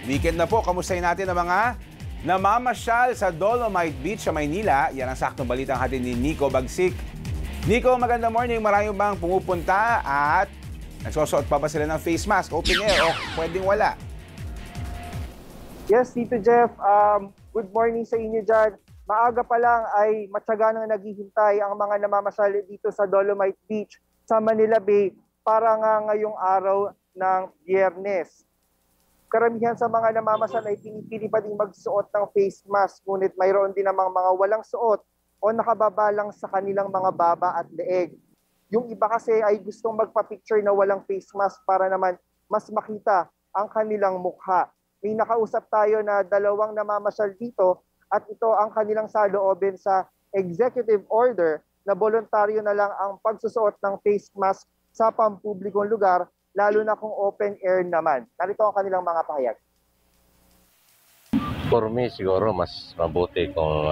Weekend na po, kamustahin natin ang mga namamasyal sa Dolomite Beach sa Maynila. Yan ang saktong balitang hatid ni Nico Bagsik. Nico, magandang morning. Marami bang pumupunta at nagsusuot pa ba sila ng face mask? Open air o pwedeng wala? Yes, Tito Jeff. Good morning sa inyo dyan. Maaga pa lang ay matyaga nang naghihintay ang mga namamasyal dito sa Dolomite Beach sa Manila Bay para nga ngayong araw ng Biyernes. Karamihan sa mga namamasyal ay pinipili pa din magsuot ng face mask, ngunit mayroon din namang mga walang suot o nakababa lang sa kanilang mga baba at leeg. Yung iba kasi ay gustong magpa-picture na walang face mask para naman mas makita ang kanilang mukha. May nakausap tayo na dalawang namamasyal dito at ito ang kanilang saloobin sa executive order na voluntaryo na lang ang pagsusuot ng face mask sa pampublikong lugar, lalo na kung open air naman. Narito ang kanilang mga pahayag. For me, siguro mas mabuti kung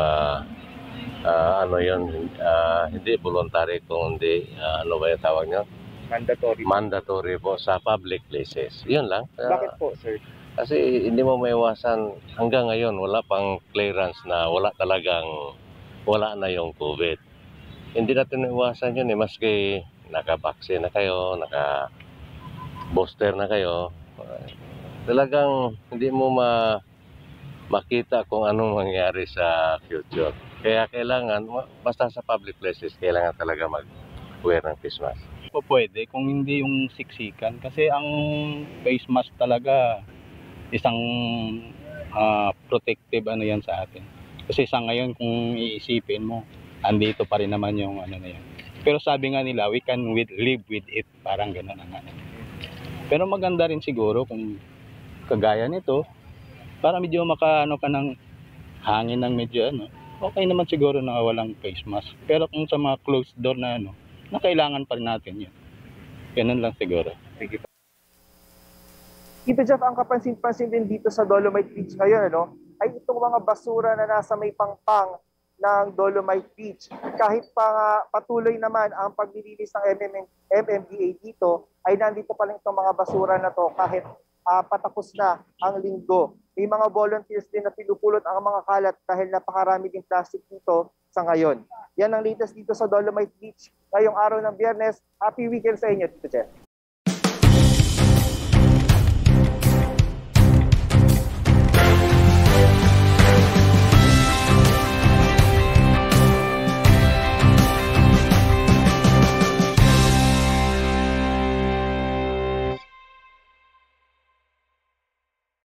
hindi voluntary, kung hindi, ano ba yung tawag nyo? Mandatory. Mandatory po sa public places. Yun lang. Bakit po, sir? Kasi hindi mo maiwasan, hanggang ngayon, wala pang clearance na wala na yung COVID. Hindi natin maiwasan yun maski naka-vaccine na kayo, naka-booster na kayo. Talagang hindi mo makita kung anong mangyari sa future. Kaya kailangan, basta sa public places, kailangan talaga mag-wear ng face mask. Po pwede kung hindi yung siksikan. Kasi ang face mask talaga, isang protective yan sa atin. Kasi sa ngayon, kung iisipin mo, andito pa rin naman yung na yan. Pero sabi nga nila, we can live with it. Parang gano'n ang Pero maganda rin siguro kung kagaya nito, para medyo makaano ka ng hangin ng medyo okay naman siguro na walang face mask. Pero kung sa mga closed door na na kailangan pa rin natin yun. Ganun lang siguro. Sige. Tito Jeff, ang kapansin-pansin din dito sa Dolomite Beach ngayon, ay itong mga basura na nasa may pangpang ng Dolomite Beach. Kahit pa patuloy naman ang paglilinis ng MMDA dito, ay nandito pa rin itong mga basura na to kahit patapos na ang linggo. May mga volunteers din na pinupulot ang mga kalat dahil napakarami din plastic dito sa ngayon. Yan ang latest dito sa Dolomite Beach ngayong araw ng Biyernes. Happy weekend sa inyo, Tito Jeff.